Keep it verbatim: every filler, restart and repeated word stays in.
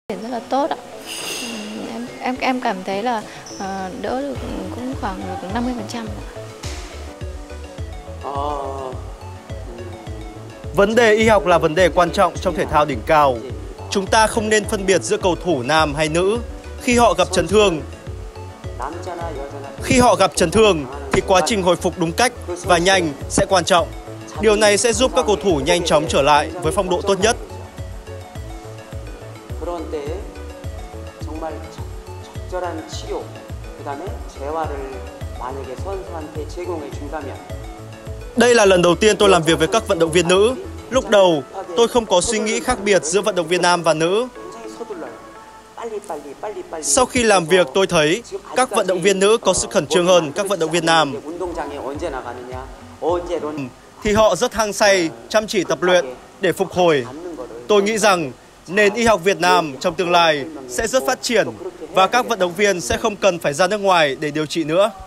Rất là tốt ạ. Em em em cảm thấy là uh, đỡ được cũng khoảng được năm mươi phần trăm. Vấn đề y học là vấn đề quan trọng trong thể thao đỉnh cao. Chúng ta không nên phân biệt giữa cầu thủ nam hay nữ khi họ gặp chấn thương. Khi họ gặp chấn thương thì quá trình hồi phục đúng cách và nhanh sẽ quan trọng. Điều này sẽ giúp các cầu thủ nhanh chóng trở lại với phong độ tốt nhất. Đây là lần đầu tiên tôi làm việc với các vận động viên nữ. Lúc đầu, tôi không có suy nghĩ khác biệt giữa vận động viên nam và nữ. Sau khi làm việc, tôi thấy các vận động viên nữ có sự khẩn trương hơn các vận động viên nam. Thì họ rất hăng say, chăm chỉ tập luyện để phục hồi. Tôi nghĩ rằng nền y học Việt Nam trong tương lai sẽ rất phát triển và các vận động viên sẽ không cần phải ra nước ngoài để điều trị nữa.